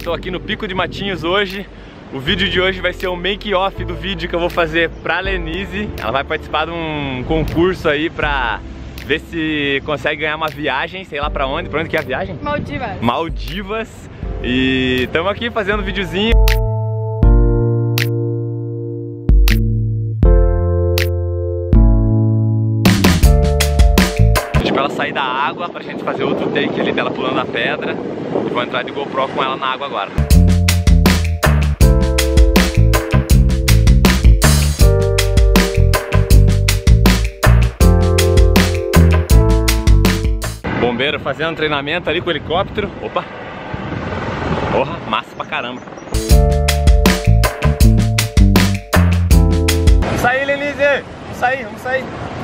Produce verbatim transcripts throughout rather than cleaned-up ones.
estou aqui no Pico de Matinhos hoje. O vídeo de hoje vai ser o make-off do vídeo que eu vou fazer pra Lenise. Ela vai participar de um concurso aí pra ver se consegue ganhar uma viagem, sei lá pra onde. Pra onde que é a viagem? Maldivas. Maldivas. E estamos aqui fazendo um videozinho. Pra ela sair da água, pra gente fazer outro take ali dela pulando a pedra. E vou entrar de GoPro com ela na água agora. Bombeiro fazendo treinamento ali com o helicóptero. Opa! Porra, massa pra caramba. Vamos sair, Lenise! Vamos sair, vamos sair!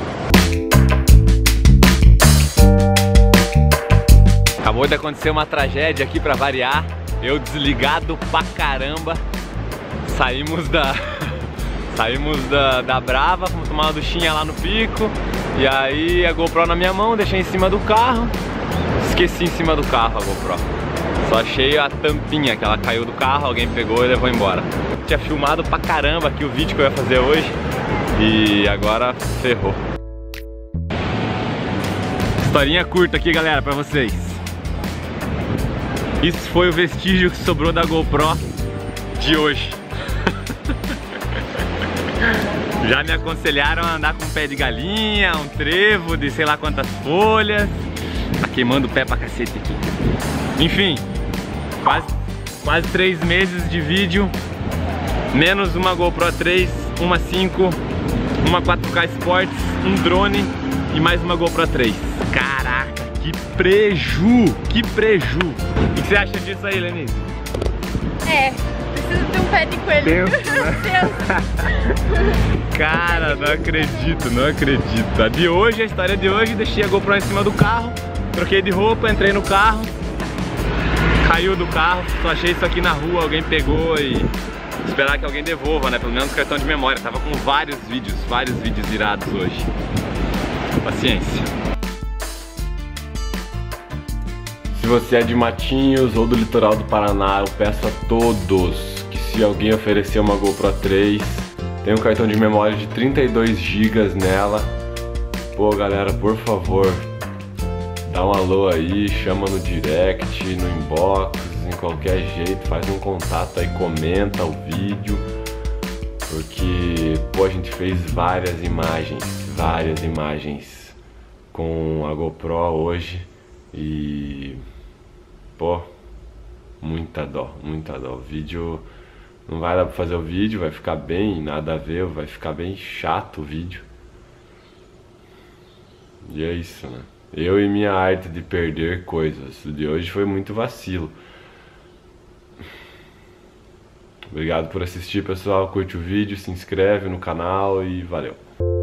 Acabou de acontecer uma tragédia aqui pra variar. Eu desligado pra caramba. Saímos da... Saímos da, da Brava, fomos tomar uma duchinha lá no pico. E aí a GoPro na minha mão, deixei em cima do carro. Esqueci em cima do carro a GoPro. Só achei a tampinha que ela caiu do carro, alguém pegou e levou embora. Tinha filmado pra caramba aqui o vídeo que eu ia fazer hoje. E agora ferrou. Historinha curta aqui, galera, pra vocês. Isso foi o vestígio que sobrou da GoPro de hoje. Já me aconselharam a andar com um pé de galinha, um trevo de sei lá quantas folhas. Tá queimando o pé pra cacete aqui. Enfim, quase, quase três meses de vídeo, menos uma GoPro três, uma cinco, uma quatro K Sports, um drone e mais uma GoPro três. Caraca, que preju, que preju. O que você acha disso aí, Lenise? É, preciso ter um pé de coelho. Deus, cara, não acredito, não acredito. A de hoje, a história de hoje, deixei a GoPro em cima do carro, troquei de roupa, entrei no carro, caiu do carro, só achei isso aqui na rua, alguém pegou e esperar que alguém devolva, né? Pelo menos cartão de memória. Tava com vários vídeos, vários vídeos irados hoje. Paciência. Se você é de Matinhos ou do litoral do Paraná, eu peço a todos que se alguém oferecer uma GoPro três, tem um cartão de memória de trinta e dois gigas nela. Pô, galera, por favor, dá um alô aí, chama no direct, no inbox, em qualquer jeito, faz um contato aí, comenta o vídeo. Porque, pô, a gente fez várias imagens, várias imagens com a GoPro hoje. E... pô, muita dó, muita dó. O vídeo não vai dar pra fazer o vídeo, vai ficar bem, nada a ver, vai ficar bem chato o vídeo. E é isso, né? Eu e minha arte de perder coisas. O de hoje foi muito vacilo. Obrigado por assistir, pessoal. Curte o vídeo, se inscreve no canal e valeu.